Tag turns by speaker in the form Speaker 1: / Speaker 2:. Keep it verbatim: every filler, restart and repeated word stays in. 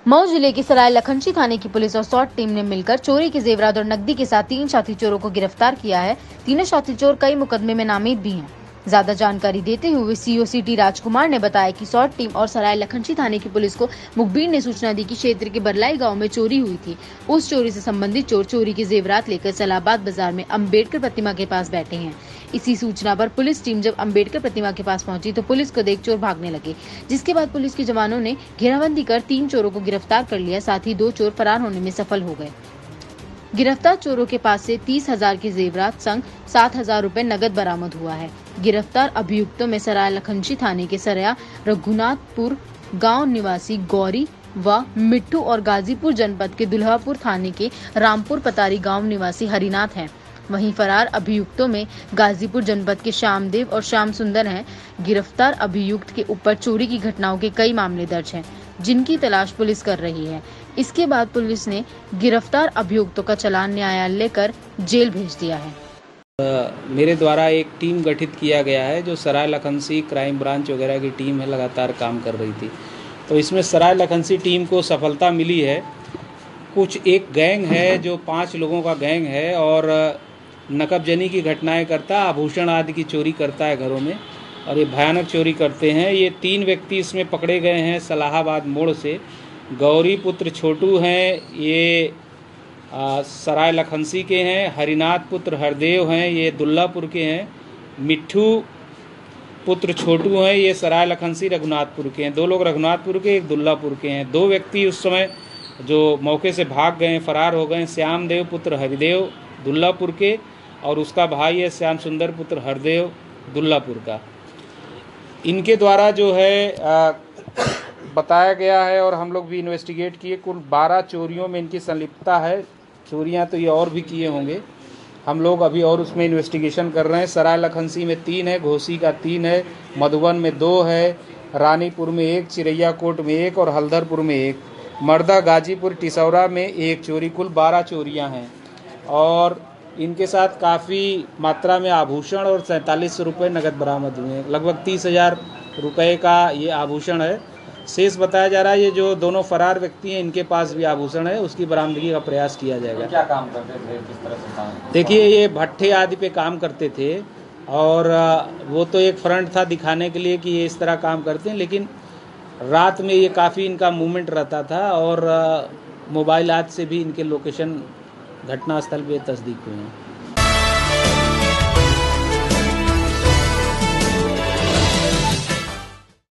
Speaker 1: मऊ जिले के सराय लखनची थाने की पुलिस और सॉट टीम ने मिलकर चोरी के जेवरात और नकदी के साथ तीन साथी चोरों को गिरफ्तार किया है। तीनों साथी चोर कई मुकदमे में नामित भी हैं। ज्यादा जानकारी देते हुए सीओ सिटी राजकुमार ने बताया कि सॉट टीम और सराय लखनची थाने की पुलिस को मुखबिर ने सूचना दी कि क्षेत्र के बरलाई गांव में चोरी हुई थी। उस चोरी से संबंधित चोर चोरी के जेवरात लेकर सलाहबाद बाजार में अम्बेडकर प्रतिमा के पास बैठे हैं। इसी सूचना पर पुलिस टीम जब अम्बेडकर प्रतिमा के पास पहुंची तो पुलिस को देख चोर भागने लगे, जिसके बाद पुलिस के जवानों ने घेराबंदी कर तीन चोरों को गिरफ्तार कर लिया। साथ ही दो चोर फरार होने में सफल हो गए। गिरफ्तार चोरों के पास से तीस हजार के जेवरात संग सात हजार रूपए नगद बरामद हुआ है। गिरफ्तार अभियुक्तों में सराय लखनची थाने के सरया रघुनाथपुर गांव निवासी गौरी व मिट्टू और गाजीपुर जनपद के दुल्हापुर थाने के रामपुर पतारी गांव निवासी हरिनाथ हैं। वहीं फरार अभियुक्तों में गाजीपुर जनपद के श्यामदेव और श्याम सुंदर हैं। गिरफ्तार अभियुक्त के ऊपर चोरी की घटनाओं के कई मामले दर्ज हैं, जिनकी तलाश पुलिस कर रही है। इसके बाद पुलिस ने गिरफ्तार अभियुक्तों का चालान न्यायालय कर जेल भेज दिया है।
Speaker 2: मेरे द्वारा एक टीम गठित किया गया है जो सराय लखनसी क्राइम ब्रांच वगैरह की टीम है, लगातार काम कर रही थी। तो इसमें सराय लखनसी टीम को सफलता मिली है। कुछ एक गैंग है जो पांच लोगों का गैंग है और नकबजनी की घटनाएं करता है, आभूषण आदि की चोरी करता है घरों में, और ये भयानक चोरी करते हैं। ये तीन व्यक्ति इसमें पकड़े गए हैं सलाहाबाद मोड़ से। गौरी पुत्र छोटू हैं, ये आ, सराय लखनसी के हैं। हरिनाथ पुत्र हरदेव हैं, ये दुल्लापुर के हैं। मिट्ठू पुत्र छोटू हैं, ये सराय लखनसी रघुनाथपुर के हैं। दो लोग रघुनाथपुर के, एक दुल्लापुर के हैं। दो व्यक्ति उस समय जो मौके से भाग गए, फरार हो गए। श्यामदेव पुत्र हरिदेव दुल्लापुर के और उसका भाई है श्याम सुंदर पुत्र हरदेव दुल्लापुर का। इनके द्वारा जो है आ, बताया गया है और हम लोग भी इन्वेस्टिगेट किए, कुल बारह चोरियों में इनकी संलिप्तता है। चोरियां तो ये और भी किए होंगे, हम लोग अभी और उसमें इन्वेस्टिगेशन कर रहे हैं। सराय लखनसी में तीन है, घोसी का तीन है, मधुबन में दो है, रानीपुर में एक, चिरैया कोट में एक और हल्दरपुर में एक, मर्दा गाजीपुर टिसौरा में एक चोरी। कुल बारह चोरियाँ हैं और इनके साथ काफ़ी मात्रा में आभूषण और सैंतालीस सौ रुपये नगद बरामद हुए हैं। लगभग तीस हजार रुपये का ये आभूषण है। शेष बताया जा रहा है ये जो दोनों फरार व्यक्ति हैं इनके पास भी आभूषण है, उसकी बरामदगी का प्रयास किया जाएगा।
Speaker 3: क्या काम करते थे, किस तरह से काम?
Speaker 2: देखिए, ये भट्ठे आदि पे काम करते थे और वो तो एक फ्रंट था दिखाने के लिए कि ये इस तरह काम करते हैं, लेकिन रात में ये काफ़ी इनका मूवमेंट रहता था और मोबाइल आदि से भी इनके लोकेशन घटनास्थल पे तस्दीक हुए हैं।